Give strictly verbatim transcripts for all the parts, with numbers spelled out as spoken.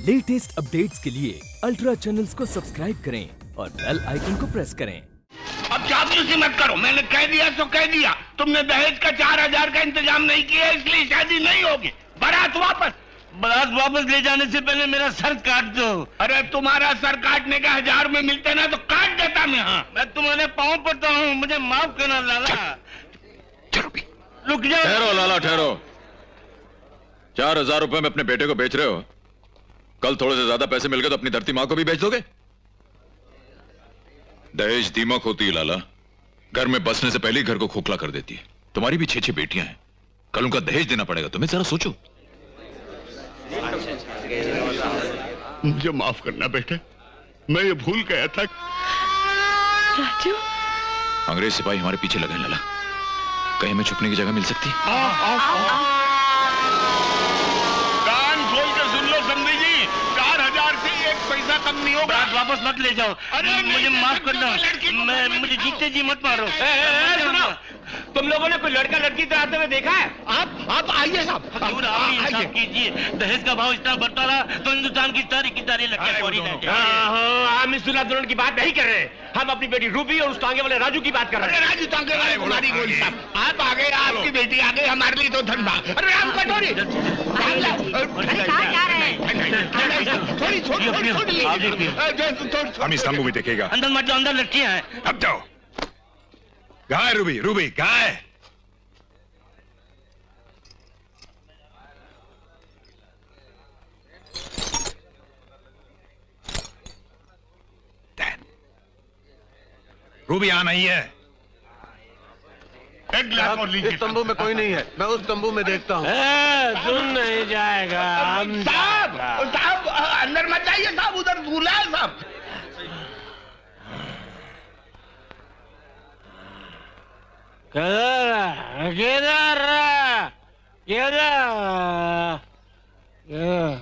Latest updates के लिए ultra channels को सब्सक्राइब करें और बेल आइकन को प्रेस करें। अब चापलूसी मत करो, मैंने कह दिया तो कह दिया। तुमने दहेज का चार हजार का इंतजाम नहीं किया, इसलिए शादी नहीं होगी। बारात वापस। बारात वापस ले जाने से पहले मेरा सर काट दो। अरे तुम्हारा सर काटने का हजार में मिलते ना तो काट देता मैं। हाँ, मैं तुम्हारे पाँव पड़ता हूँ, मुझे माफ करना लाला। चलो भी रुक जाओ। ठहरो लाला ठहरो। चार हजार रुपए में अपने बेटे को बेच रहे हो, कल थोड़े से ज्यादा पैसे मिल गए तो अपनी धरती माँ को भी बेच दोगे? दहेज दीमक होती है लाला, घर में बसने से पहले ही घर को खोखला कर देती है। तुम्हारी भी छह छह बेटियां हैं, कल उनका दहेज देना पड़ेगा तुम्हें, जरा सोचो। मुझे माफ करना बेटे, मैं ये भूल गया था। राजू, अंग्रेज सिपाही हमारे पीछे लगे हैं लाला, कहीं हमें छुपने की जगह मिल सकती है? आओ, आओ, आओ। कान खोल कर सुन लो समझी जी, चार हजार से एक पैसा कम नहीं होगा। बारात वापस मत ले जाओ। अरे मुझे माफ करना, मैं मुझे जीते जी मत मारो। सुनो, तुम लोगों ने कोई लड़का लड़की तो आते हुए देखा है? आप आप आइए साहब, हजूर आप ही इंसाफ कीजिए। दहेज का भाव इतना बढ़ता रहा तो हिंदुस्तान की सारी की सारी लड़कियां चोरी ले जाएंगी। हम इस दुल्हा दुल्हन की बात नहीं कर रहे, हम अपनी बेटी रूबी और उस टांगे वाले राजू की बात कर रहे हैं। राजू टांगे वाले तुम्हारी गोली साहब, आप आ गए, आपकी बेटी आ गई, हमारे लिए तो धन था। अरे राम कटोरी, कहाँ जा रहे हैं? थोड़ी छोटी हम इस तंबू में देखेगा। अंदर मत जाओ, अंदर लड़कियां हैं। अब जाओ। कहाँ है रूबी? रूबी कहाँ है? रूबी यहाँ नहीं है। एक गिलास और लीजिए। इस तंबू में कोई नहीं है, मैं उस तंबू में देखता हूँ। सुन नहीं जाएगा। हम साहब साहब अंदर मत जाइए साहब, उधर दूल्हा है साहब। किधर किधर किधर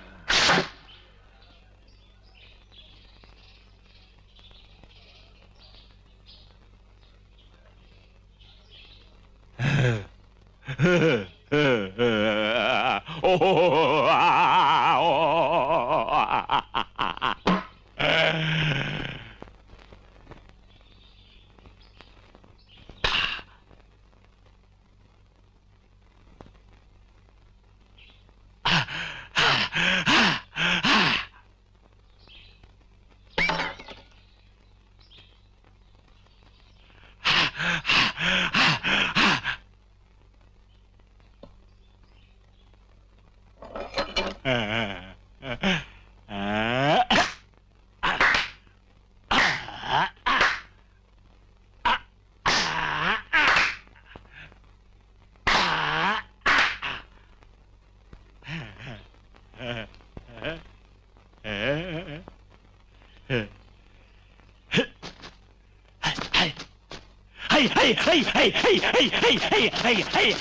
Hey, hey, hey, hey, hey, hey, hey, hey, hey.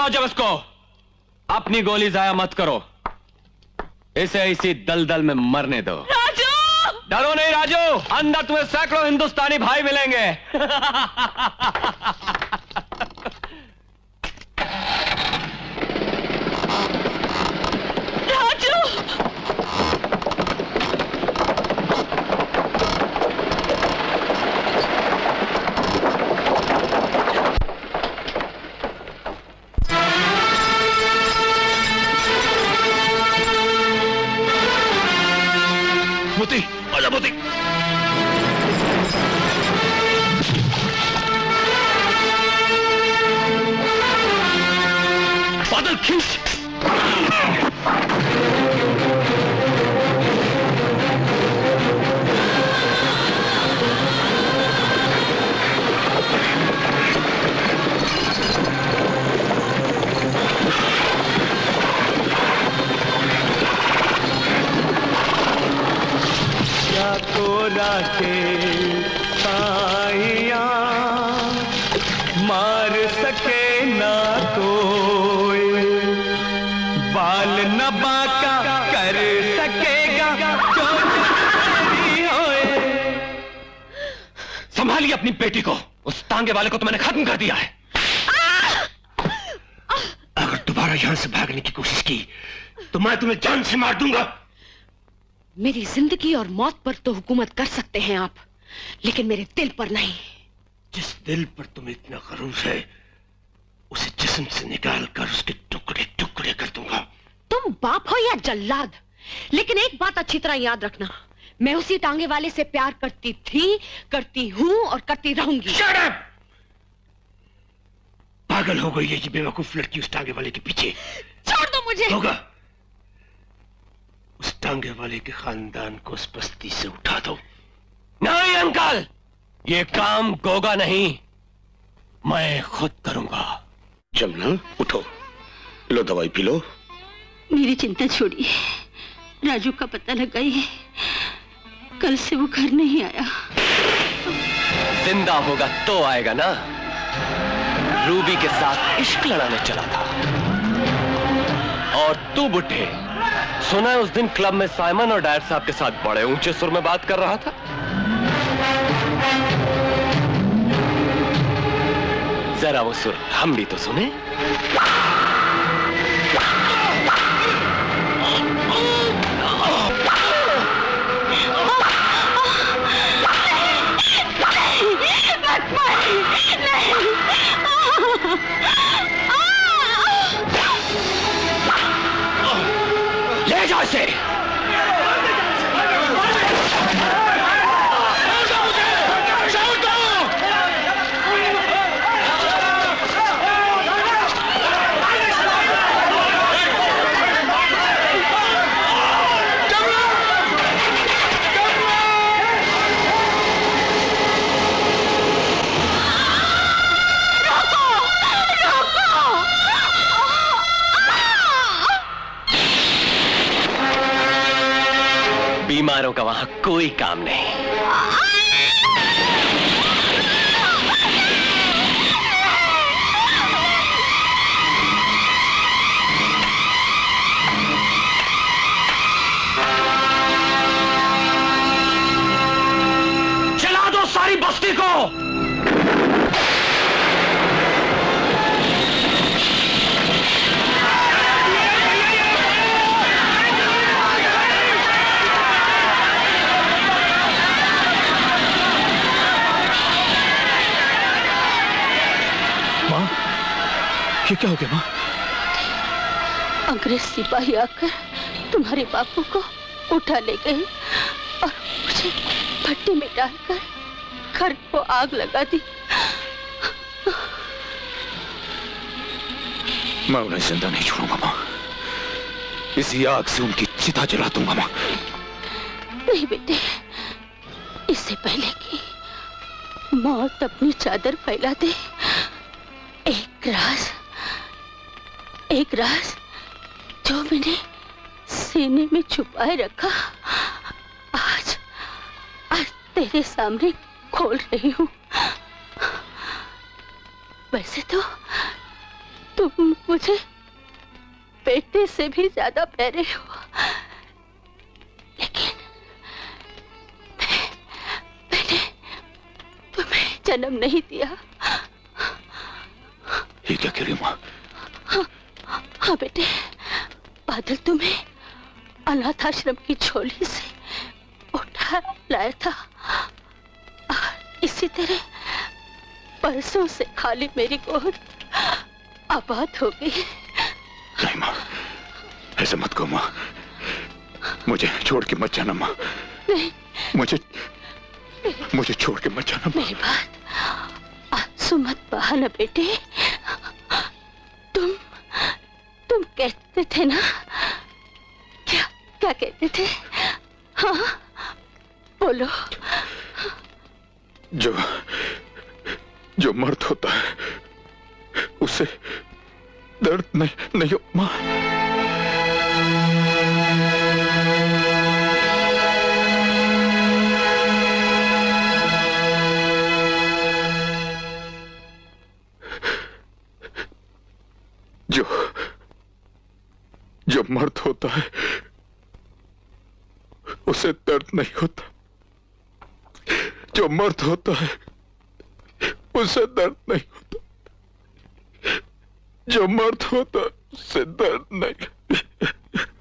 जाओ जब इसको, अपनी गोली जाया मत करो, इसे इसी दलदल में मरने दो। राजू! डरो नहीं राजू, अंदर तुम्हें सैकड़ों हिंदुस्तानी भाई मिलेंगे। राजू! मोती, आजा मोती। बादल खींच। को राखे साइया मार सके ना कोई, बाल न बाका कर सकेगा जो होए। संभालिए अपनी बेटी को, उस तांगे वाले को तो मैंने खत्म कर दिया है। अगर दोबारा यहां से भागने की कोशिश की तो मैं तुम्हें जान से मार दूंगा। मेरी जिंदगी और मौत पर तो हुकूमत कर सकते हैं आप, लेकिन मेरे दिल पर नहीं। जिस दिल पर तुम्हें इतना गरूर है उसे जिस्म से निकाल कर उसके टुकड़े टुकड़े कर दूंगा। तुम बाप हो या जल्लाद, लेकिन एक बात अच्छी तरह याद रखना, मैं उसी टांगे वाले से प्यार करती थी, करती हूं और करती रहूंगी। Shut up! पागल हो गई है ये बेवकूफ लड़की उस टांगे वाले के पीछे। छोड़ दो मुझे। होगा, उस टांगे वाले के खानदान को उस बस्ती से उठा दो। नहीं अंकल, ये काम गोगा नहीं, मैं खुद करूंगा। जमुना उठो, लो दवाई पी लो। मेरी चिंता छोड़िए, राजू का पता लगाइए, कल से वो घर नहीं आया। जिंदा होगा तो आएगा ना, रूबी के साथ इश्क लड़ाने चला था। और तू बुढ़े, सुना है उस दिन क्लब में साइमन और डायर साहब के साथ बड़े ऊंचे सुर में बात कर रहा था। जरा वो सुर हम भी तो सुने। ले जाओ इसे। बीमारों का वहां कोई काम नहीं। चला दो सारी बस्ती को। ये क्या हो गया माँ? अंग्रेज सिपाही आकर तुम्हारे बापू को उठा ले गए और मुझे भट्टी में डालकर घर को आग लगा दी। मैं उन्हें जिंदा नहीं छोड़ूंगा माँ, इसी आग से उनकी चिता जला दूंगा माँ। नहीं बेटे, इससे पहले कि मौत अपनी चादर फैला दे, एक राज एक राज जो मैंने सीने में छुपाए रखा, आज आज तेरे सामने खोल रही हूं। वैसे तो तुम मुझे बेटे से भी ज्यादा प्यारे हो, लेकिन मैं, मैंने तुम्हें जन्म नहीं दिया। ये क्या कह रही माँ? हाँ, हाँ बेटे, बादल तुम्हें अनाथ आश्रम की झोली से उठा लाया था और इसी तरह परसों से खाली मेरी गोद आबाद हो गई। नहीं माँ, ऐसे मत कहो माँ, मुझे छोड़ के मत जाना माँ। नहीं, मुझे मुझे छोड़ के मत जाना। मेरी बात आंसू मत बहाना बेटे। तुम तुम कहते थे ना, क्या क्या कहते थे? हाँ बोलो। जो जो मर्द होता है उसे दर्द नहीं नहीं हो माँ। जो जो मर्द होता है उसे दर्द नहीं होता। जो मर्द होता है उसे दर्द नहीं होता। जो मर्द होता है उसे दर्द नहीं।